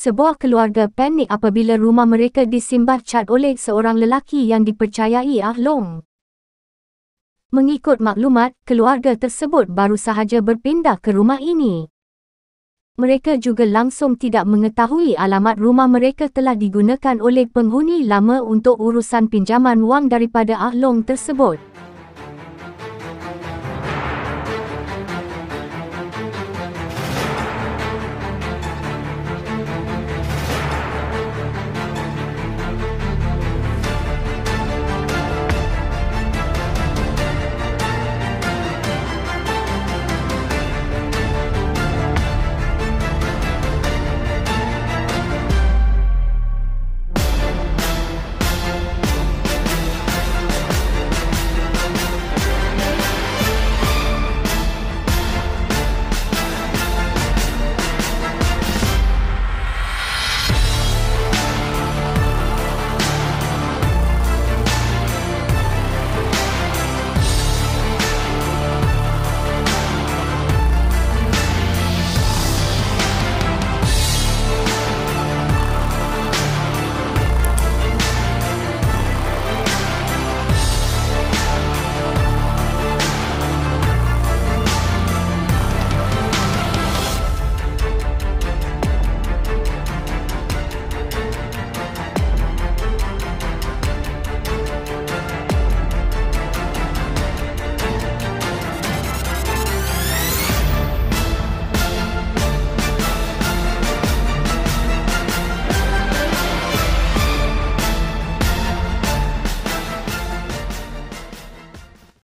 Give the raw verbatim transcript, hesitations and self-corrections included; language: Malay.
Sebuah keluarga panik apabila rumah mereka disimbah cat oleh seorang lelaki yang dipercayai Ah Long. Mengikut maklumat, keluarga tersebut baru sahaja berpindah ke rumah ini. Mereka juga langsung tidak mengetahui alamat rumah mereka telah digunakan oleh penghuni lama untuk urusan pinjaman wang daripada Ah Long tersebut.